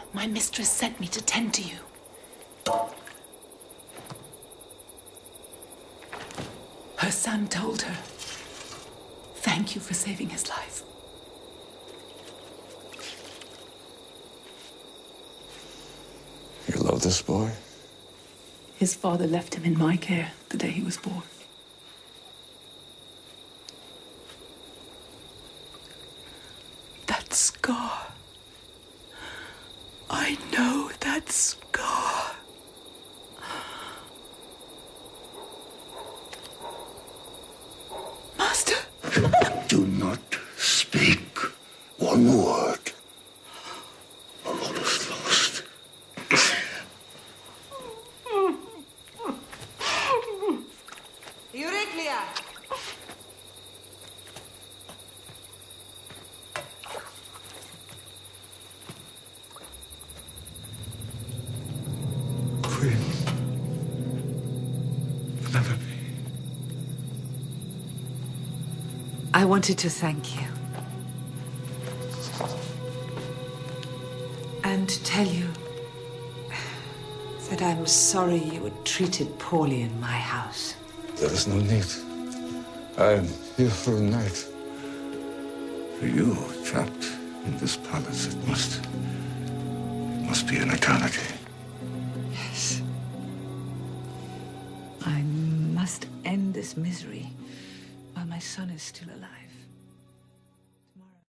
My mistress sent me to tend to you. Her son told her. Thank you for saving his life. You love this boy? His father left him in my care the day he was born. That scar. I know that scar. Master! Do not speak one word. All is lost. Ευρύκλεια! Queen. Penelope. I wanted to thank you. And to tell you that I'm sorry you were treated poorly in my house. There is no need. I am here for a night. For you, trapped in this palace, it must be an eternity. Yes. I must end this misery while my son is still alive.